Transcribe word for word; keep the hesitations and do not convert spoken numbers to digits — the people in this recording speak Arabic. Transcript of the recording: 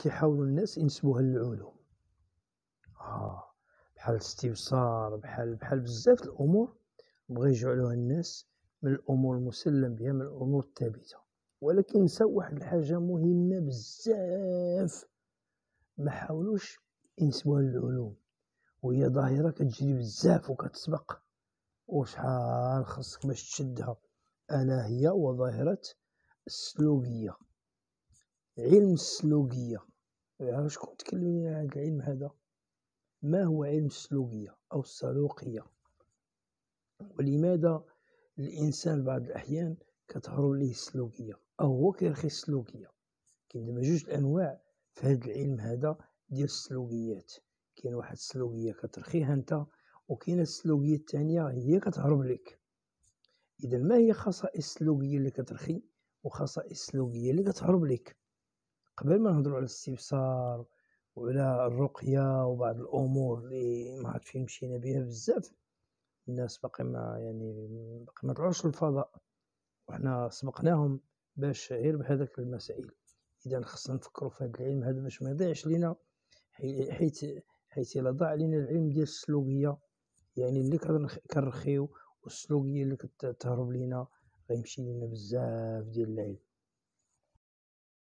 كيحاولوا الناس ينسبوها للعلوم، آه بحال الاستبصار، بحال بحال بزاف د الأمور بغاو يجعلوها الناس من الأمور المسلم بها، من الأمور الثابتة، ولكن نساو واحد الحاجة مهمة بزاف ما حاولوش ينسبوها للعلوم، وهي ظاهرة كتجري بزاف وكتسبق وشحال خاصك باش تشدها، ألا هي وظاهرة السلوكية، علم السلوكية. شكون تكلم لينا على هذا العلم هذا؟ ما هو علم السلوكية أو السلوقية؟ ولماذا الإنسان بعض الأحيان كتهرب ليه السلوكية أو هو كيرخي السلوكية؟ كاين دابا جوج الأنواع في هذا العلم هذا ديال السلوكيات، كاين واحد السلوكية كترخيها أنت، وكاينة السلوكية الثانية هي كتهرب لك. إذا ما هي خصائص السلوكية اللي كترخي وخصائص السلوكية اللي كتهرب لك؟ قبل ما نهضروا على الاستبصار وعلى الرقية وبعض الأمور اللي ما عارفين مشينا بها بزاف، الناس باقي ما يعني باقي ما طلعوش للفضاء وحنا سبقناهم باش غير بهذاك المسائل. إذا خصنا نفكروا في هذا العلم هذا باش ما يضيعش لينا، حيث حيث إلا ضاع لينا العلم ديال السلوكية يعني اللي كنرخيو والسلوكية اللي كتهرب لينا غيمشي لينا بزاف ديال العلم.